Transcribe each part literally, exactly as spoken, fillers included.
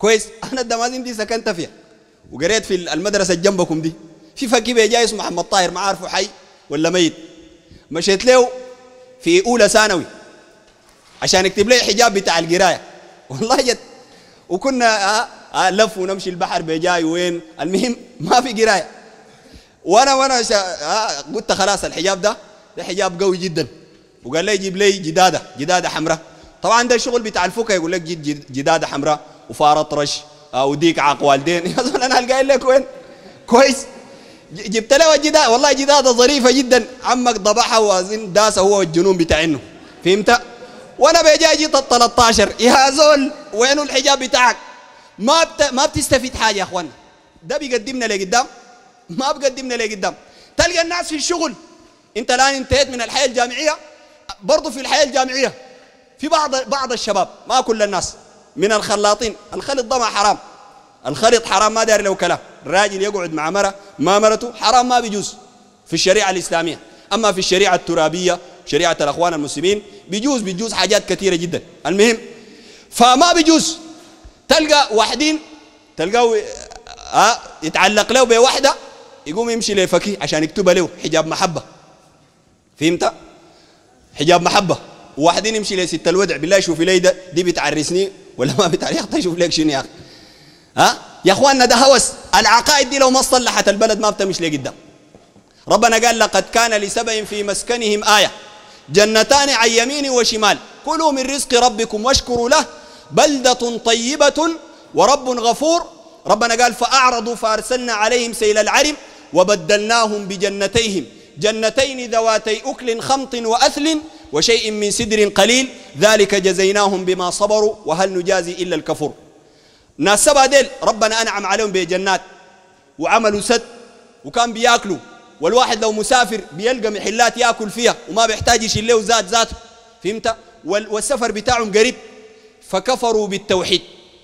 كويس. أنا الدمازين دي سكنت فيها وقريت في المدرسة جنبكم دي في فقيه جاي اسمه محمد طاهر، ما عارفه حي ولا ميت. مشيت له في أولى ثانوي عشان اكتب لي حجاب بتاع القراية، والله جد. وكنا آه آه لف ونمشي البحر بجاي وين، المهم ما في قراية. وانا وانا آه قلت خلاص الحجاب ده ده حجاب قوي جدا. وقال لي جيب لي جداده جداده حمراء. طبعا ده الشغل بتاع الفكه، يقول لك جيب جداده حمراء وفار اطرش آه وديك عاق والدين. يا زول انا قايل لك وين كويس. جبت له جداده، والله جداده ظريفه جدا، عمك ضبحها وازن داسه هو والجنون بتاعينه، فهمت؟ وانا بجاي جيت ال ثلاثة عشر. يا زول وينه الحجاب بتاعك؟ ما بت... ما بتستفيد حاجه يا اخوانا. ده بيقدمنا لقدام؟ ما بقدمنا لقدام. تلقى الناس في الشغل، انت الان انتهيت من الحياه الجامعيه، برضه في الحياه الجامعيه في بعض بعض الشباب، ما كل الناس، من الخلاطين. الخلط ده ما حرام، الخلط حرام، ما داري له كلام. الراجل يقعد مع مره ما مرته حرام، ما بيجوز في الشريعه الاسلاميه. اما في الشريعه الترابيه، شريعه الاخوان المسلمين، بيجوز بيجوز حاجات كثيره جدا. المهم فما بيجوز تلقى واحدين تلقاه آه يتعلق له بواحده، يقوم يمشي لفكي عشان يكتب له حجاب محبه، فهمت؟ حجاب محبه. وواحدين يمشي لست الودع، بالله شوفي لي ده دي بتعرسني ولا ما بتعرس؟ يا اخي شوف لك شنو يا اخي. ها يا اخواننا ده هوس. العقائد دي لو ما صلحت البلد ما بتمشي لقدام. ربنا قال لقد كان لسبأ في مسكنهم آية جنتان عن يمين وشمال كلوا من رزق ربكم واشكروا له بلدة طيبة ورب غفور. ربنا قال فأعرضوا فأرسلنا عليهم سيل العرم وبدلناهم بجنتيهم جنتين ذواتي أكل خمط وأثل وشيء من سدر قليل ذلك جزيناهم بما صبروا وهل نجازي إلا الكفور. ناس سبا ديل ربنا أنعم عليهم بجنات وعملوا سد وكان بياكلوا، والواحد لو مسافر بيلقى محلات ياكل فيها وما بيحتاج يشيل له ذات ذاته، فهمت؟ والسفر بتاعهم قريب. فكفروا بالتوحيد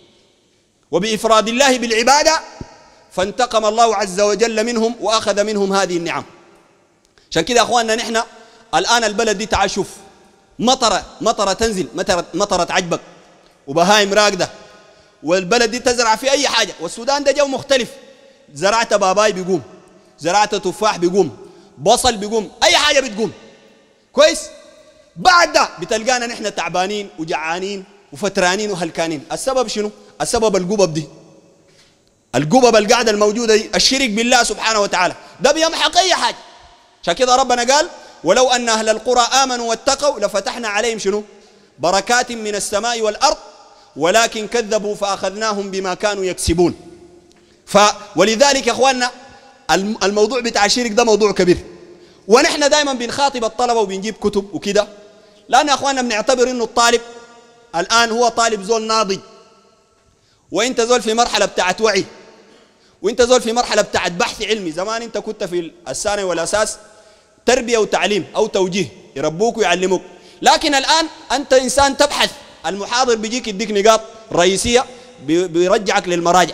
وبإفراد الله بالعبادة فانتقم الله عز وجل منهم وأخذ منهم هذه النعم. عشان كده أخواننا نحن الآن البلد دي تعال شوف، مطرة مطرة تنزل، مطرة, مطرة عجبك وبهايم راقدة، والبلد دي تزرع في أي حاجة. والسودان ده جو مختلف، زرعت باباي بيقوم، زرعت تفاح بيقوم، بصل بيقوم، أي حاجة بتقوم كويس. بعد ده بتلقانا نحن تعبانين وجعانين وفترانين وهلكانين. السبب شنو؟ السبب القبب دي، القبب القاعدة الموجودة دي، الشرك بالله سبحانه وتعالى، ده بيمحق أي حاجة. عشان كده ربنا قال ولو أن أهل القرى آمنوا واتقوا لفتحنا عليهم شنو؟ بركات من السماء والأرض ولكن كذبوا فأخذناهم بما كانوا يكسبون. ف ولذلك يا أخواننا الموضوع بتاع الشرك ده موضوع كبير، ونحن دائما بنخاطب الطلبة وبنجيب كتب وكده، لأن يا أخواننا بنعتبر إنه الطالب الآن هو طالب زول ناضج، وإنت زول في مرحلة بتاعت وعي، وإنت زول في مرحلة بتاعت بحث علمي. زمان إنت كنت في الثانوي والأساس تربية وتعليم أو توجيه، يربوك ويعلموك، لكن الآن أنت إنسان تبحث. المحاضر بيجيك يديك نقاط رئيسية بيرجعك للمراجع،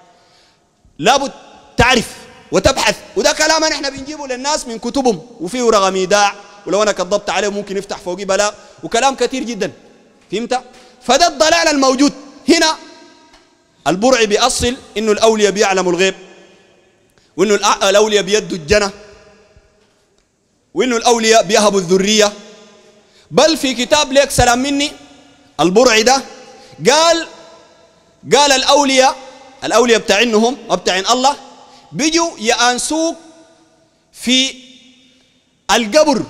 لابد تعرف وتبحث. وده كلام نحن بنجيبه للناس من كتبهم، وفيه رقم ايداع، ولو انا كذبت عليه ممكن يفتح فوقي بلاء وكلام كثير جدا، فهمت؟ فده الضلال الموجود هنا. البرع بيأصل انه الاولياء بيعلموا الغيب، وانه الاولياء بيدوا الجنة، وانه الاولياء بيهبوا الذرية. بل في كتاب ليك سلام مني البرع ده قال قال الاولياء الاولياء بتاعينهم وبتاعين الله بيجوا يأنسوك في القبر.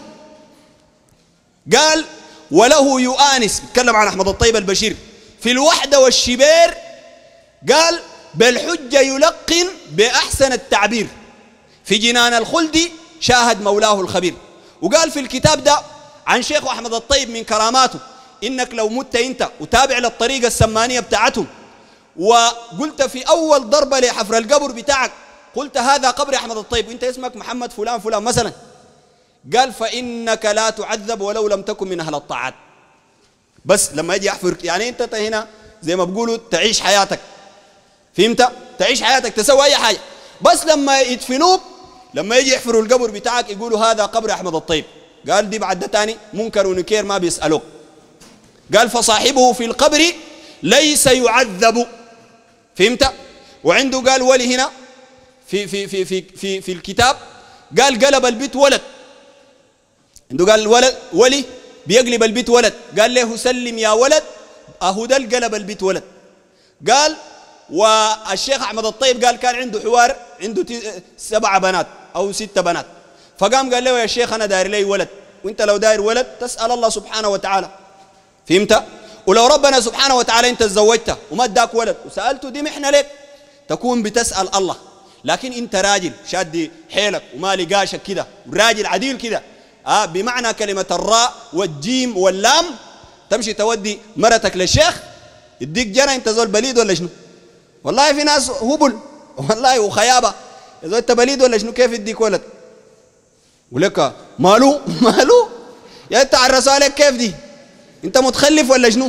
قال وله يؤانس، بيتكلم عن أحمد الطيب البشير، في الوحدة والشبير، قال بالحجة يلقن بأحسن التعبير، في جنان الخلد شاهد مولاه الخبير. وقال في الكتاب ده عن شيخ أحمد الطيب من كراماته إنك لو مت أنت وتابع للطريقة السمانية بتاعتهم وقلت في أول ضربة لحفر القبر بتاعك قلت هذا قبر أحمد الطيب وانت اسمك محمد فلان فلان مثلا، قال فإنك لا تعذب ولو لم تكن من أهل الطاعات. بس لما يجي يحفر، يعني انت هنا زي ما بقولوا تعيش حياتك، فهمت؟ تعيش حياتك تسوي أي حاجة، بس لما يدفنوك لما يجي يحفروا القبر بتاعك يقولوا هذا قبر أحمد الطيب. قال دي بعد تاني منكر ونكير ما بيسألوك. قال فصاحبه في القبر ليس يعذب فهمت؟ وعنده قال ولي هنا في في في في في, في الكتاب قال قلب البيت ولد. عنده قال ولد ولي بيقلب البيت ولد، قال له سلم يا ولد اهو ده قلب البيت ولد. قال والشيخ احمد الطيب قال كان عنده حوار، عنده سبع بنات او ست بنات، فقام قال له يا شيخ انا داير لي ولد، وانت لو داير ولد تسال الله سبحانه وتعالى. فهمت؟ ولو ربنا سبحانه وتعالى انت تزوجته وما اداك ولد وسالته دي محنه لك، تكون بتسال الله. لكن انت راجل شاد حيلك وما لقاشك كده وراجل عديل كده، آه بمعنى كلمه الراء والجيم واللام، تمشي تودي مرتك للشيخ يديك جنى، انت زول بليد ولا شنو؟ والله في ناس هبل والله وخيابه، يا زول انت بليد ولا شنو؟ كيف يديك ولد؟ ولك مالو مالو يا انت عرسوا عليك كيف دي؟ انت متخلف ولا شنو؟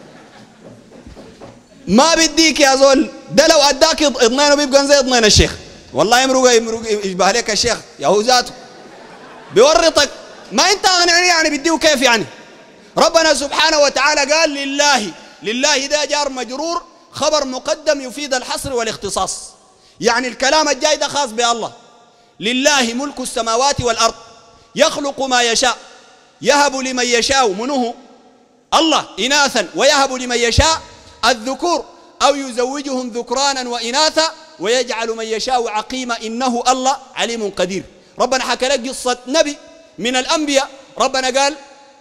ما بديك يا زول، ده لو اداك اضنينه بيبقى زي اضنين الشيخ، والله يمرق يمرق يشبه لك الشيخ يا هو ذاته بيورطك. ما انت اغني يعني بديه كيف يعني؟ ربنا سبحانه وتعالى قال لله، لله ده جار مجرور خبر مقدم يفيد الحصر والاختصاص، يعني الكلام الجاي ده خاص بالله. لله ملك السماوات والارض يخلق ما يشاء، يهب لمن يشاء منه الله اناثا ويهب لمن يشاء الذكور او يزوجهم ذكرانا واناثا ويجعل من يشاء عقيما انه الله عليم قدير. ربنا حكى لك قصه نبي من الانبياء، ربنا قال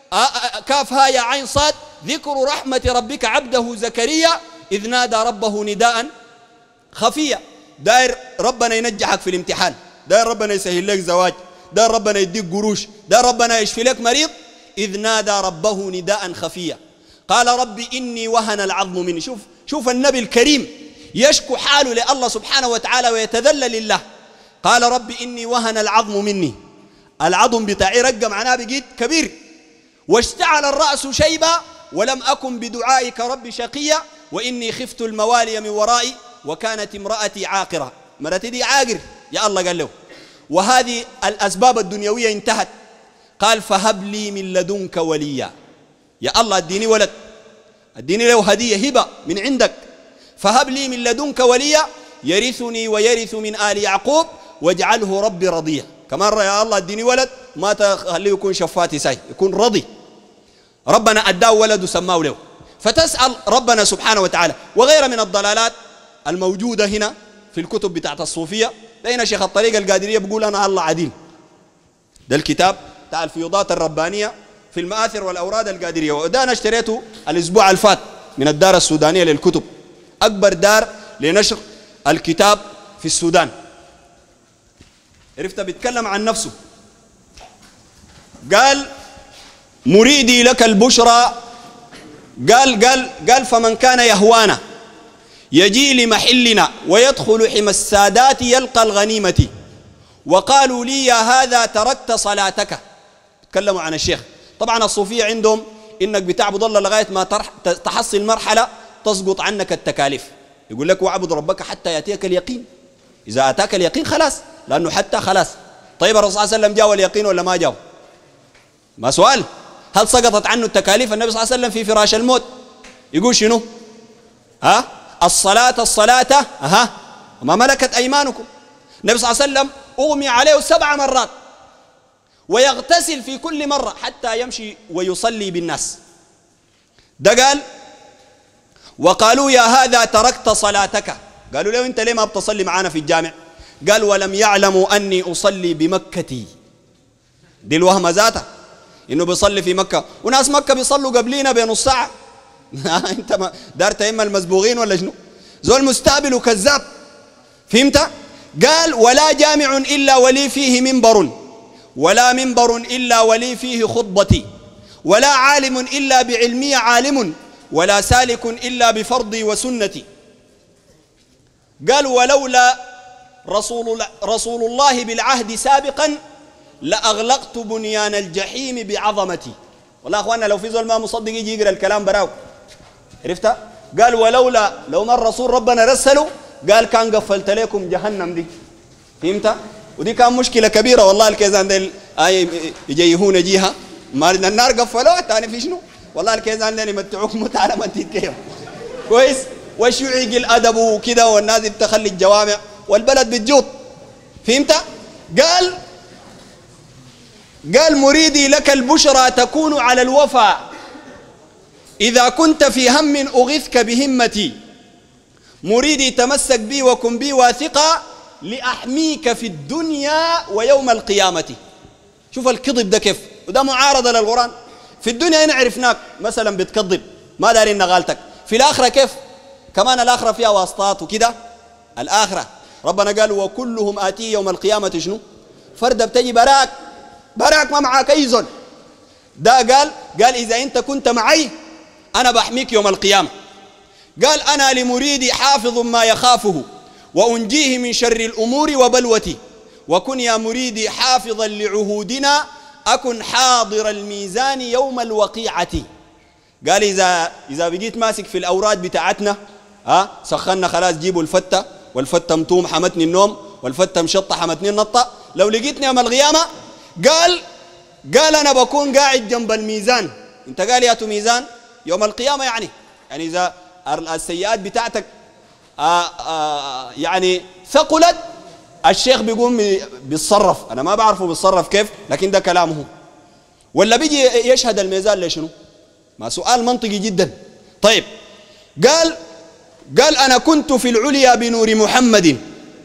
كاف ها يا عين صاد ذكر رحمه ربك عبده زكريا اذ نادى ربه نداء خفيا. داير ربنا ينجحك في الامتحان، داير ربنا يسهل لك زواج، داير ربنا يديك قروش، داير ربنا يشفي لك مريض، إذ نادى ربه نداء خفيا قال ربي إني وهن العظم مني. شوف شوف النبي الكريم يشكو حاله لله سبحانه وتعالى ويتذلل لله. قال ربي إني وهن العظم مني، العظم بتاعي رقم معناه بقيت كبير، واشتعل الرأس شيبا ولم أكن بدعائك ربي شقيا وإني خفت الموالي من ورائي وكانت امرأتي عاقرة. مرتي دي عاقر يا الله قال له، وهذه الأسباب الدنيوية انتهت. قال فهب لي من لدنك وليا، يا الله اديني ولد، اديني له هدية هبة من عندك، فهب لي من لدنك وليا يرثني ويرث من آل يعقوب واجعله ربي رضيا. كمان يا الله اديني ولد ما تخليه يكون شفاتي ساي، يكون رضي. ربنا أداه ولد وسماه له. فتسأل ربنا سبحانه وتعالى. وغير من الضلالات الموجودة هنا في الكتب بتاعت الصوفية، لقينا شيخ الطريقة القادرية بيقول أنا الله عديل. ده الكتاب بتاع الفيوضات الربانية في المآثر والأوراد القادرية، وده أنا اشتريته الأسبوع الفات من الدار السودانية للكتب، أكبر دار لنشر الكتاب في السودان. عرفت بيتكلم عن نفسه، قال مريدي لك البشرى، قال قال قال فمن كان يهوانا يجي لمحلنا ويدخل حمى السادات يلقى الغنيمة، وقالوا لي يا هذا تركت صلاتك. تكلموا عن الشيخ. طبعا الصوفية عندهم إنك بتعبد الله لغاية ما تحصل مرحلة تسقط عنك التكاليف. يقول لك واعبد ربك حتى يأتيك اليقين، إذا أتاك اليقين خلاص، لأنه حتى خلاص. طيب الرسول صلى الله عليه وسلم جاء اليقين ولا ما جاء؟ ما سؤال. هل سقطت عنه التكاليف؟ النبي صلى الله عليه وسلم في فراش الموت يقول شنو؟ ها؟ الصلاة الصلاة ها وما ملكت أيمانكم. النبي صلى الله عليه وسلم أغمي عليه سبع مرات ويغتسل في كل مرة حتى يمشي ويصلي بالناس. ده قال وقالوا يا هذا تركت صلاتك، قالوا له أنت ليه ما بتصلي معانا في الجامع؟ قال ولم يعلموا أني أصلي بمكتي. دي الوهم ذاته إنه بيصلي في مكة، وناس مكة بيصلوا قبلينا بنص ساعة. أنت ما دار تيم المسبوغين ولا شنو؟ زول مستقبل وكذاب. فهمت؟ قال ولا جامع إلا ولي فيه منبر، ولا منبر إلا ولي فيه خطبتي، ولا عالم إلا بعلمي عالم، ولا سالك إلا بفرضي وسنتي. قال ولولا رسول, رسول الله بالعهد سابقا لأغلقت بنيان الجحيم بعظمتي. والله أخوانا لو في زول ما مصدق يجي يقرأ الكلام براو. عرفت؟ قال ولولا لو ما الرسول ربنا رسله قال كان قفلت لكم جهنم دي. فهمت؟ ودي كان مشكلة كبيرة والله. الكيزان ديل آي يجيهون جيها ما النار قفلوها تاني في شنو؟ والله الكيزان ديل يمتعوك متعة لما تتكيف كويس. وشيوعي الأدب وكده والناس بتخلي الجوامع والبلد بتجوط. فهمت؟ قال قال مريدي لك البشرى تكون على الوفا إذا كنت في هم أغثك بهمتي، مريدي تمسك بي وكن بي واثقا لأحميك في الدنيا ويوم القيامة. شوف الكذب ده كيف، وده معارضة للقرآن. في الدنيا هنا عرفناك مثلا بتكذب ما دارين نغالتك، في الآخرة كيف؟ كمان الآخرة فيها واسطات وكده. الآخرة ربنا قال وكلهم آتي يوم القيامة شنو؟ فردة بتجي براك براك ما معاك أي زول. ده قال قال إذا أنت كنت معي أنا بحميك يوم القيامة. قال أنا لمريدي حافظ ما يخافه وأنجيه من شر الأمور وبلوتي، وكن يا مريدي حافظا لعهودنا أكن حاضر الميزان يوم الوقيعة. قال إذا إذا بقيت ماسك في الأوراد بتاعتنا ها سخنا خلاص جيبوا الفتة، والفتة متوم حمتني النوم، والفتة مشطة حمتني النطة، لو لقيتني يوم القيامة قال قال أنا بكون قاعد جنب الميزان. أنت قال ياتو ميزان يوم القيامة يعني يعني إذا السيئات بتاعتك آآ آآ يعني ثقلت الشيخ بيقوم بيتصرف، أنا ما بعرفه بيتصرف كيف لكن ده كلامه. ولا بيجي يشهد الميزان لشنو؟ ما سؤال منطقي جدا. طيب قال قال أنا كنت في العليا بنور محمد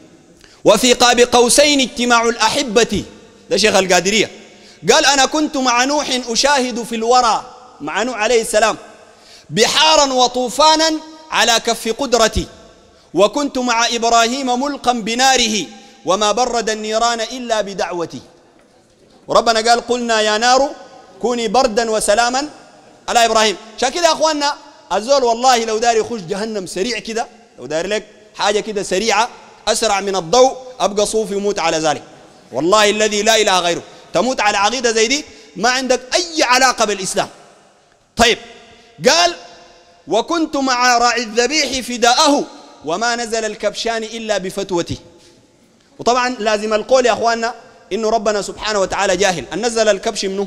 وفي قاب قوسين اجتماع الأحبة. ده شيخ القادرية. قال أنا كنت مع نوح أشاهد في الورى، مع نوح عليه السلام، بحارا وطوفانا على كف قدرتي، وكنت مع إبراهيم ملقا بناره وما برد النيران إلا بدعوتي. وربنا قال قلنا يا نار كوني بردا وسلاما على إبراهيم. عشان كده يا أخواننا الزول والله لو داري يخش جهنم سريع كده، لو داري لك حاجة كده سريعة أسرع من الضوء أبقى صوفي يموت على ذلك. والله الذي لا إله غيره تموت على عقيدة زي دي ما عندك أي علاقة بالإسلام. طيب قال وكنت مع راعي الذبيح فداءه وما نزل الكبشان إلا بفتوته. وطبعا لازم القول يا أخواننا إنه ربنا سبحانه وتعالى جاهل. أن نزل الكبش منه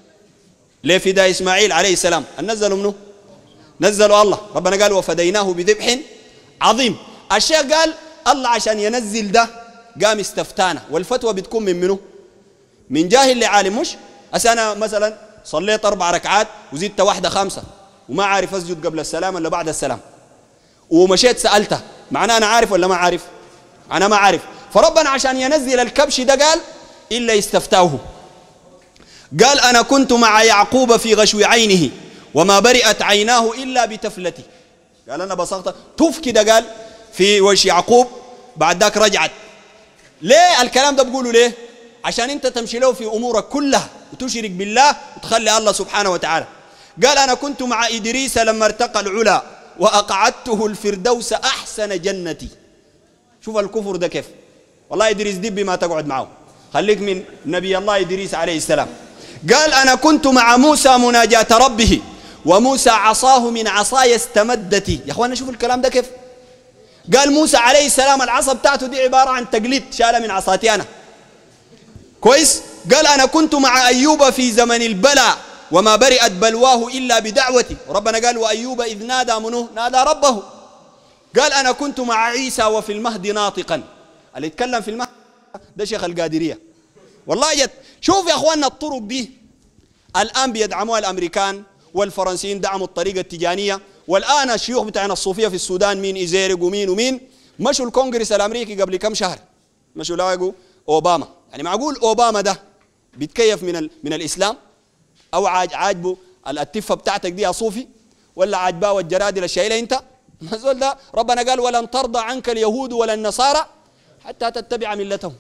لفداء إسماعيل عليه السلام، أن نزله منه نزله الله. ربنا قال وفديناه بذبح عظيم. الشيخ قال الله عشان ينزل ده قام استفتانا، والفتوى بتكون من منه؟ من جاهل لعالم. مش أسا أنا مثلا صليت أربع ركعات وزدت واحدة خمسة وما عارف أسجد قبل السلام ولا بعد السلام، ومشيت سألته، معناه أنا عارف ولا ما عارف؟ أنا ما عارف. فربنا عشان ينزل الكبش ده قال إلا يستفتاوه. قال أنا كنت مع يعقوب في غشو عينه وما برئت عيناه إلا بتفلتي. قال أنا بصغت توف كده قال في وش يعقوب، بعد ذاك رجعت. ليه الكلام ده بقوله ليه؟ عشان انت تمشي له في أمورك كلها وتشرك بالله وتخلي الله سبحانه وتعالى. قال أنا كنت مع إدريس لما ارتقى العلا وأقعدته الفردوس أحسن جنتي. شوف الكفر ده كيف. والله إدريس دب ما تقعد معه، خليك من نبي الله إدريس عليه السلام. قال أنا كنت مع موسى مناجاة ربه وموسى عصاه من عصاي استمدتي. يا أخوانا شوف الكلام ده كيف. قال موسى عليه السلام العصا بتاعته دي عبارة عن تقليد شالها من عصاتي أنا. كويس. قال أنا كنت مع أيوب في زمن البلاء وما برئت بلواه إلا بدعوتي. وربنا قال وأيوب إذ نادى منه نادى ربه. قال أنا كنت مع عيسى وفي المهد ناطقا. اللي يتكلم في المهد ده شيخ القادرية. والله جد شوف يا أخواننا الطرق دي الآن بيدعموها الأمريكان والفرنسيين، دعموا الطريقة التجانية. والآن الشيوخ بتاعنا الصوفية في السودان مين إيزيرق ومين ومين مشوا الكونغرس الأمريكي قبل كم شهر، مشوا لاقوا أوباما. يعني معقول أوباما ده بيتكيف من, ال... من الإسلام؟ أو عاجبه التفة بتاعتك دي يا صوفي؟ ولا عاجباه الجرادل الشايلة أنت؟ الزول ده ربنا قال ولن ترضى عنك اليهود ولا النصارى حتى تتبع ملتهم.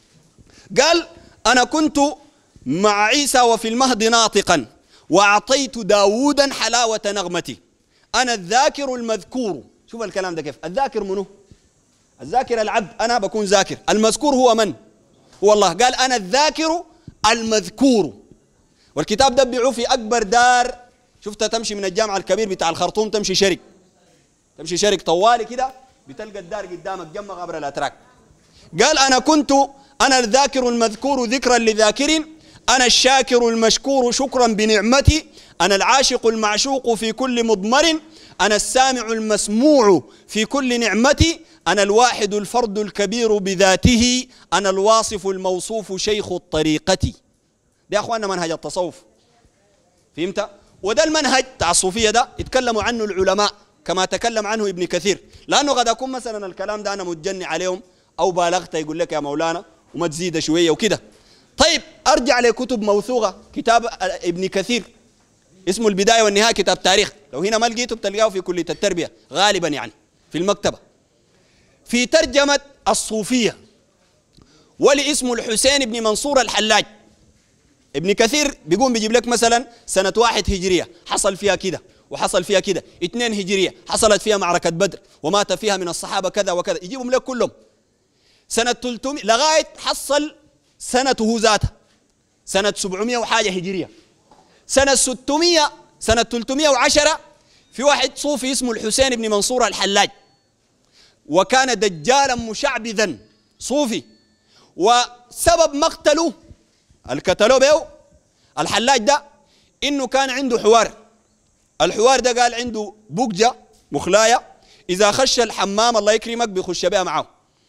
قال أنا كنت مع عيسى وفي المهد ناطقا وأعطيت داوودا حلاوة نغمتي. أنا الذاكر المذكور. شوف الكلام ده كيف. الذاكر منه؟ الذاكر العبد، أنا بكون ذاكر. المذكور هو من؟ هو الله. قال أنا الذاكر المذكور. والكتاب ده بيعوه في أكبر دار شفتها تمشي من الجامع الكبير بتاع الخرطوم، تمشي شرك تمشي شرك طوالي كده بتلقى الدار قدامك جنب غبر الأتراك. قال أنا كنت أنا الذاكر المذكور ذكرا لذاكر، أنا الشاكر المشكور شكرا بنعمتي، أنا العاشق المعشوق في كل مضمر، أنا السامع المسموع في كل نعمتي، أنا الواحد الفرد الكبير بذاته، أنا الواصف الموصوف شيخ الطريقة. ده يا أخواننا منهج التصوف، فهمت؟ وده المنهج تاع الصوفية ده يتكلموا عنه العلماء كما تكلم عنه ابن كثير، لأنه قد أكون مثلا الكلام ده أنا متجني عليهم أو بالغت يقول لك يا مولانا وما تزيد شوية وكده. طيب أرجع لكتب موثوقة، كتاب ابن كثير اسمه البداية والنهاية، كتاب تاريخ، لو هنا ما لقيته بتلقاه في كلية التربية غالبا يعني في المكتبة، في ترجمة الصوفية ولي اسمه الحسين بن منصور الحلاج. ابن كثير بيقوم بيجيب لك مثلا سنة واحد هجرية حصل فيها كده وحصل فيها كده، اثنين هجرية حصلت فيها معركة بدر ومات فيها من الصحابة كذا وكذا، يجيبهم لك كلهم سنة ثلاثمائة لغاية حصل سنته ذاتها سنة سبعمائة وحاجة هجرية. سنة ستمائة سنة ثلاثمائة وعشرة في واحد صوفي اسمه الحسين بن منصور الحلاج، وكان دجالا مشعبذا صوفي، وسبب مقتله القتلوه به الحلاج ده انه كان عنده حوار. الحوار ده قال عنده بوكجة مخلاية اذا خش الحمام الله يكرمك بيخش بها معاه،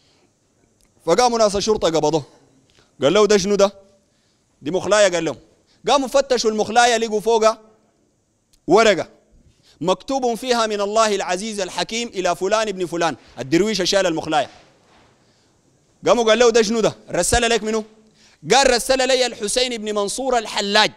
فقاموا ناس الشرطة قبضوه، قال له ده شنو ده؟ دي مخلاية. قال لهم، قاموا فتشوا المخلاية لقوا فوقها ورقة مكتوب فيها من الله العزيز الحكيم إلى فلان ابن فلان. الدرويش شال المخلاية، قاموا قال له ده شنو ده؟ رسل لك منه؟ قال رسل لي الحسين بن منصور الحلاج.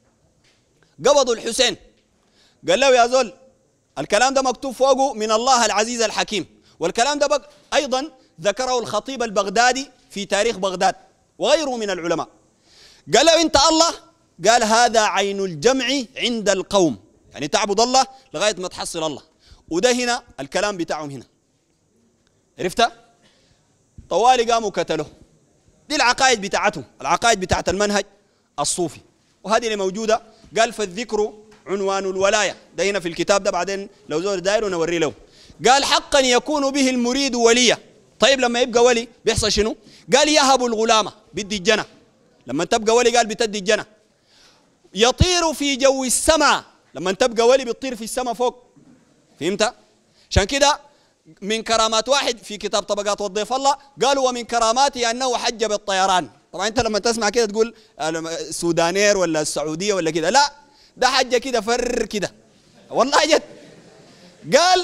قبضوا الحسين، قال له يا زول الكلام ده مكتوب فوقه من الله العزيز الحكيم، والكلام ده بق... أيضا ذكره الخطيب البغدادي في تاريخ بغداد وغيره من العلماء. قال له انت الله؟ قال هذا عين الجمع عند القوم، يعني تعبد الله لغاية ما تحصل الله، وده هنا الكلام بتاعهم هنا. عرفت؟ طوالي قاموا قتلوه. دي العقائد بتاعتهم، العقائد بتاعت المنهج الصوفي، وهذه اللي موجودة. قال فالذكر عنوان الولاية، ده هنا في الكتاب ده، بعدين لو زور داير ونوري له. قال حقا يكون به المريد وليا. طيب لما يبقى ولي بيحصل شنو؟ قال يهب الغلامة، بدي الجنة. لما تبقى ولي قال بتدي الجنة. يطير في جو السماء، لما تبقى ولي بتطير في السماء فوق، فهمت؟ عشان كده من كرامات واحد في كتاب طبقات وضيف الله قالوا ومن كراماته أنه حج بالطيران. طبعا أنت لما تسمع كده تقول السودانير ولا السعودية ولا كده، لا ده حج كده فر كده والله جد. قال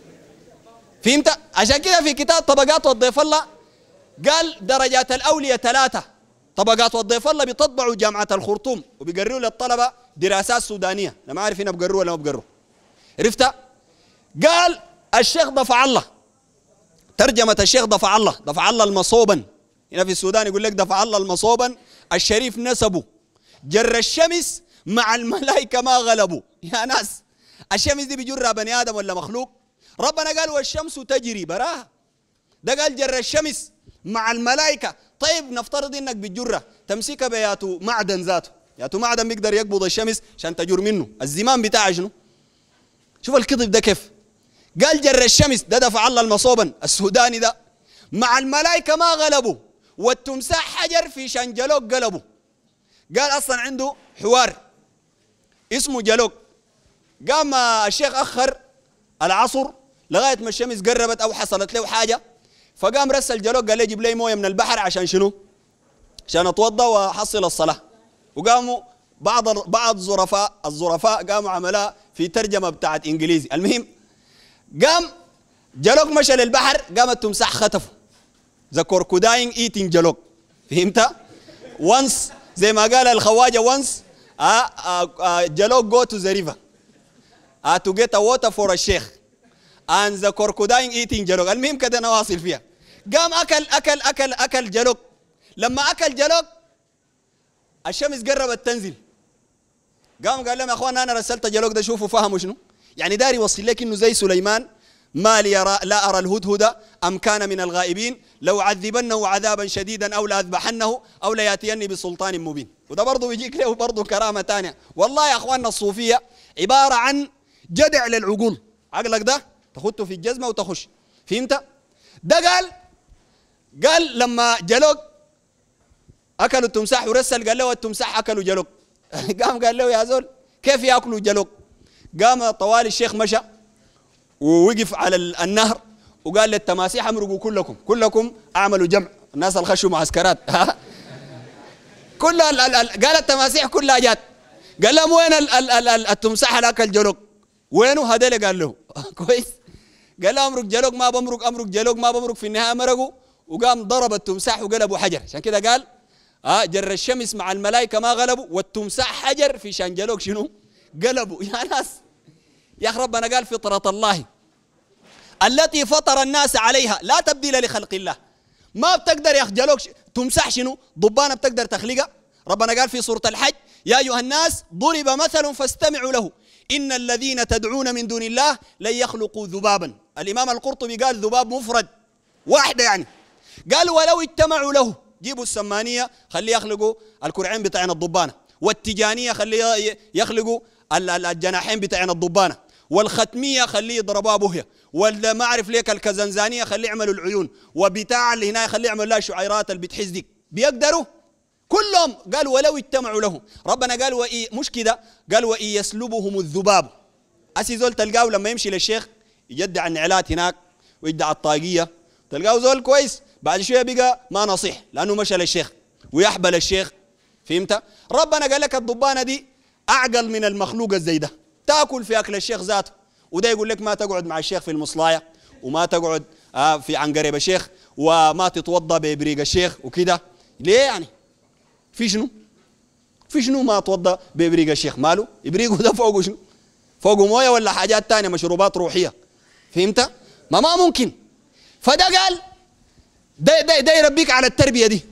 فهمت؟ عشان كده في كتاب طبقات وضيف الله قال درجات الأولياء ثلاثة. طبقات وضيف الله بتطبعوا جامعة الخرطوم وبيقرروا للطلبة دراسات سودانية، أنا ما عارف هنا بقروا ولا ما بقروا. عرفت؟ قال الشيخ دفع الله، ترجمة الشيخ دفع الله، دفع الله المصوبا، هنا في السودان يقول لك دفع الله المصوبا الشريف نسبه جر الشمس مع الملائكة ما غلبوا. يا ناس الشمس دي بيجرها بني آدم ولا مخلوق؟ ربنا قال والشمس تجري براها، ده قال جر الشمس مع الملائكة. طيب نفترض انك بتجرها تمسكها بياتو معدن ذاته، ياتو معدن بيقدر يقبض الشمس عشان تجر منه، الزمام بتاعه شنو؟ شوف الكذب ده كيف. قال جر الشمس ده دفع الله المصوبا السوداني ده مع الملائكة ما غلبوا، والتمساح حجر في شنجلوك قلبوا. قال اصلا عنده حوار اسمه جلوك. قام الشيخ اخر العصر لغايه ما الشمس قربت او حصلت له حاجه، فقام رسل جلوك قال لي جيب لي مويه من البحر عشان شنو؟ عشان اتوضا واحصل الصلاه. وقاموا بعض بعض ظرفاء الظرفاء قاموا عملها في ترجمه بتاعت انجليزي. المهم قام جلوك مشى للبحر، قام التمساح خطفه. ذا كوركوداين ايتين جلوك، فهمت؟ وانس زي ما قال الخواجه وانس جلوك جو تو ذا ريفر to get a water for a sheikh and the crocodile eating جلوك. المهم كده انا واصل فيها. قام اكل اكل اكل اكل جلوك. لما اكل جلوك الشمس قربت تنزل، قام قال لهم يا اخوان انا رسلت جلوك ده شوفوا فهموا شنو؟ يعني داري يوصل لك انه زي سليمان ما لي يرى لا ارى الهدهد ام كان من الغائبين لو عذبنه عذابا شديدا او لاذبحنه او لياتيني بسلطان مبين. وده برضه بيجيك له برضه كرامه ثانيه. والله يا اخواننا الصوفيه عباره عن جدع للعقول، عقلك ده تخطه في الجزمه وتخش، فهمت؟ ده قال قال لما جلوك اكلوا التمساح ورسل قال له التمساح اكلوا جلوك. قام قال له يا زول كيف ياكلوا جلوك؟ قام طوالي الشيخ مشى ووقف على النهر وقال للتماسيح امرقوا كلكم كلكم اعملوا جمع. الناس اللي خشوا معسكرات كل قال التماسيح كلها جات. قال لهم وين التمساح اللي اكل جلوك؟ وينه؟ هذول قال له كويس. قال له امرق جلوك ما بمرق، امرق جلوك ما بمرق. في النهايه مرقوا وقام ضرب التمساح وقلبوا حجر. عشان كده قال اه جر الشمس مع الملائكه ما غلبوا والتمساح حجر في شان جلوك شنو؟ قلبوا. يا ناس يا اخي ربنا قال فطره الله التي فطر الناس عليها لا تبديل لخلق الله. ما بتقدر يا اخي جلوك تمساح شنو؟ ضبانه بتقدر تخلقها؟ ربنا قال في سوره الحج يا ايها الناس ضرب مثل فاستمعوا له ان الذين تدعون من دون الله لن يخلقوا ذبابا. الامام القرطبي قال ذباب مفرد واحده يعني. قال ولو اجتمعوا له، جيبوا السمانيه خليه يخلقوا الكرعين بتاعين الضبانه، والتجانيه خليه يخلقوا الجناحين بتاعين الضبانه، والختميه خليه يضربوها بوهيه، ولا ما اعرف ليك الكزنزانيه خليه يعملوا العيون، وبتاع اللي هنا خليه يعملوا لها شعيرات اللي بتحس ديك. بيقدروا كلهم. قال ولو اجتمعوا له. ربنا قال وإي مش كده، قال وإن يسلبهم الذباب. أسي زول تلقاه لما يمشي للشيخ يجدع النعلات هناك ويدعى الطاقية، تلقاه زول كويس، بعد شوية بقى ما نصيح لأنه مشى للشيخ ويحبل الشيخ. فهمت؟ ربنا قال لك الضبانة دي أعقل من المخلوق الزي ده، تاكل في أكل الشيخ ذاته. وده يقول لك ما تقعد مع الشيخ في المصلاية، وما تقعد في عنقريب الشيخ، وما تتوضى بإبريق الشيخ وكده. ليه يعني؟ في شنو؟ في شنو ما توضى بإبريق الشيخ؟ ماله؟ إبريقه ده فوقه شنو؟ فوقه مويه ولا حاجات تانية مشروبات روحية. فهمت؟ ما ما ممكن. فده قال ده, ده, ده يربيك على التربية دي.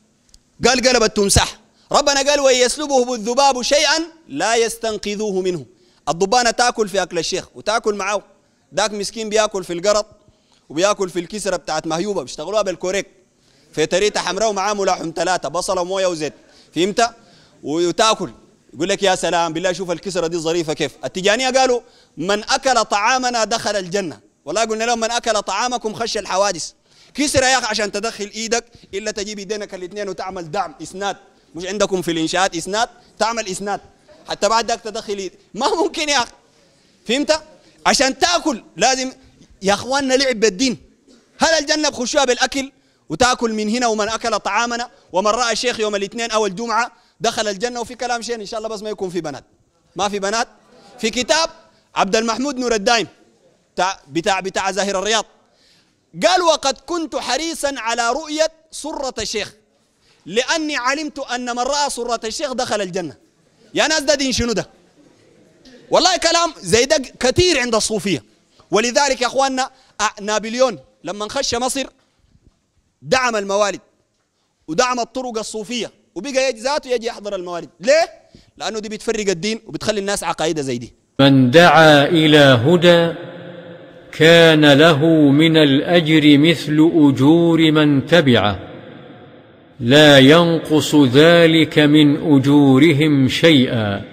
قال قلب التمساح. ربنا قال وإن يسلبهم الذباب شيئا لا يستنقذوه منه. الضبانة تاكل في أكل الشيخ وتاكل معاه. ذاك مسكين بياكل في القرط وبياكل في الكسرة بتاعت مهيوبة بيشتغلوها بالكوريك في تريته حمراء ومعاه ملاحم ثلاثة بصلة ومويه وزيت. فهمت؟ وتاكل يقول لك يا سلام بالله شوف الكسرة دي ظريفة كيف. التجانية قالوا من أكل طعامنا دخل الجنة. والله قلنا لهم من أكل طعامكم خش الحوادث. كسرة يا أخي عشان تدخل إيدك إلا تجيب يدينك الاثنين وتعمل دعم إسناد. مش عندكم في الإنشاءات إسناد؟ تعمل إسناد حتى بعد ذاك تدخل إيدك. ما ممكن يا أخي. فهمت؟ عشان تاكل لازم يا أخواننا لعب بالدين. هل الجنة بخشوها بالأكل وتاكل من هنا؟ ومن أكل طعامنا ومن رأى الشيخ يوم الاثنين أو الجمعة دخل الجنة. وفي كلام شيء إن شاء الله بس ما يكون في بنات. ما في بنات. في كتاب عبد المحمود نور الدايم بتاع بتاع, بتاع زاهر الرياض قال وقد كنت حريصا على رؤية سرة الشيخ لأني علمت أن من رأى سرة الشيخ دخل الجنة. يا ناس ده دين شنو ده؟ والله كلام زي ده كثير عند الصوفية. ولذلك يا أخواننا نابليون لما خش مصر دعم الموالد ودعم الطرق الصوفية وبقى يجي ذاته يجي يحضر الموالد. ليه؟ لأنه دي بتفرق الدين وبتخلي الناس عقائدة زي دي. من دعا إلى هدى كان له من الأجر مثل أجور من تبعه لا ينقص ذلك من أجورهم شيئا.